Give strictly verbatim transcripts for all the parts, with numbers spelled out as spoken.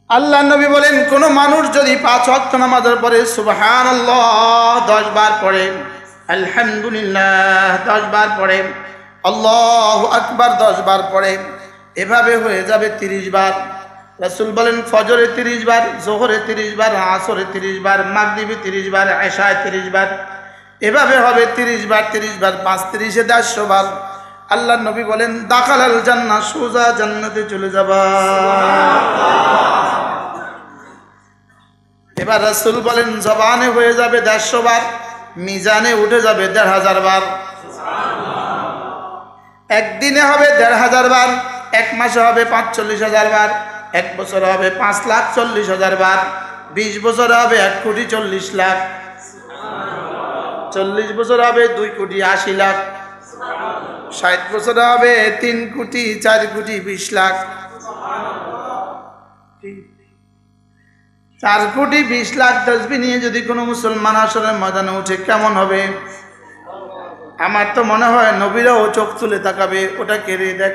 আল্লাহ নবী বলেন, কোন মানুষ যদি পাঁচ ওয়াক্ত নামাজের পরে সুবহানাল্লাহ দশ বার পড়ে, আলহামদুলিল্লাহ দশ বার পড়ে, আল্লাহু আকবার দশ বার পড়ে, এভাবে হয়ে যাবে তিরিশ বার। রাসূল বলেন, ফজরে তিরিশ বার, জোহরে তিরিশ বার, আসরে তিরিশ বার, মাগরিবে তিরিশ বার, এশায় তিরিশ বার, এভাবে হবে তিরিশ বার তিরিশ বার, পাঁচ তিরিশে দেড়শো বার। আল্লাহ নবী বলেন, দাখালাল জান্নাহ, সোজা জান্নাতে চলে যাবা। এবার রাসূল বলেন, জবানে হয়ে যাবে দেড়শো বার, মিজানে উঠে যাবে দেড় হাজার বার। একদিনে হবে দেড় হাজার বার, এক মাসে হবে পাঁচচল্লিশ হাজার বার, এক বছর হবে পাঁচ লাখ চল্লিশ হাজার বার, বিশ বছর হবে এক কোটি চল্লিশ লাখ, চল্লিশ বছর হবে দুই কোটি আশি লাখ, ষাট বছর হবে তিন কোটি চার কোটি বিশ লাখ, চার কোটি বিশ লাখ তাসবিহ নিয়ে যদি কোনো মুসলমান আসরের ময়দানে উঠে কেমন হবে? আমার তো মনে হয় নবীরাও চোখ তুলে তাকাবে, ওটা কেড়ে দেখ।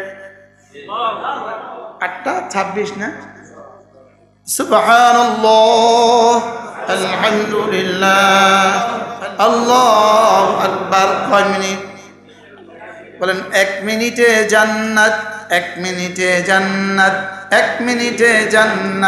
আটটা ছাব্বিশ না? সুবহানাল্লাহ, আলহামদুলিল্লাহ, আল্লাহু আকবার। কয় মিনিট বলেন? এক মিনিটে জান্নাত, এক মিনিটে জান্নাত, এক মিনিটে জান্নাত।